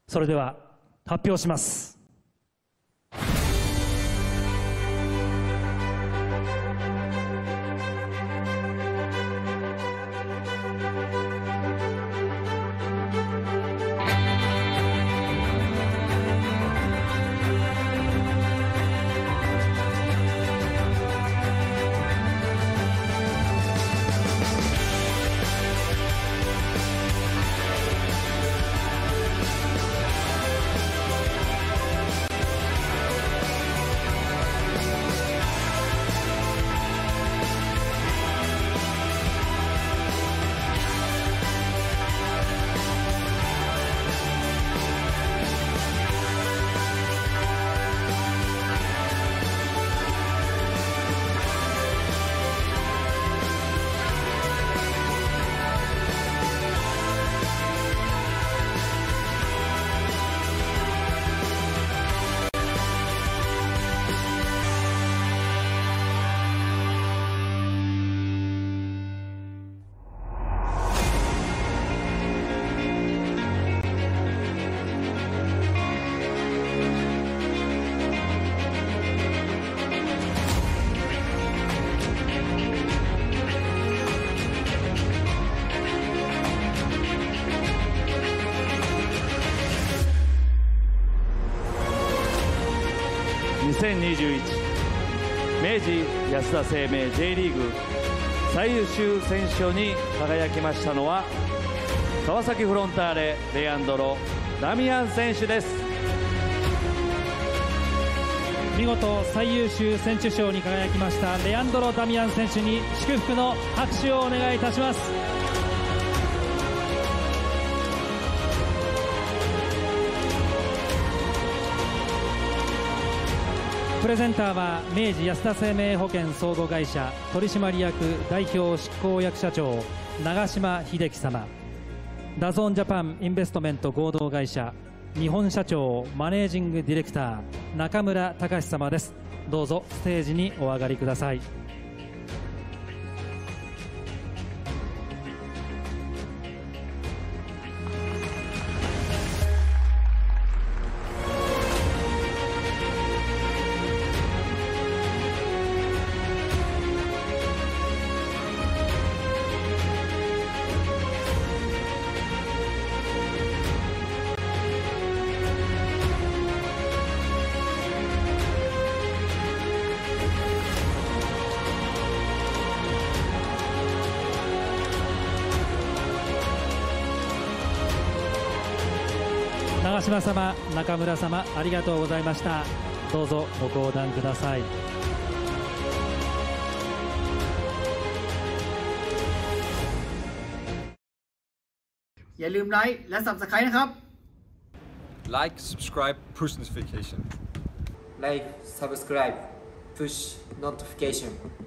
それでは発表します。 2021明治安田生命 J リーグ最優秀選手賞に輝きましたのは川崎フロンターレレアンドロ・ダミアン選手です。 見事最優秀選手賞に輝きましたレアンドロ・ダミアン選手に祝福の拍手をお願いいたします。プレゼンターは明治安田生命保険相互会社取締役代表執行役社長長嶋秀樹様、ダゾーンジャパンインベストメント合同会社日本社長マネージングディレクター中村隆様です。どうぞステージにお上がりください。長嶋様、中村様、ありがとうございました。どうぞご講談ください。 อย่าลืมไลค์และ Subscribe นะครับ Like, subscribe, push notification. Like, subscribe, push notification.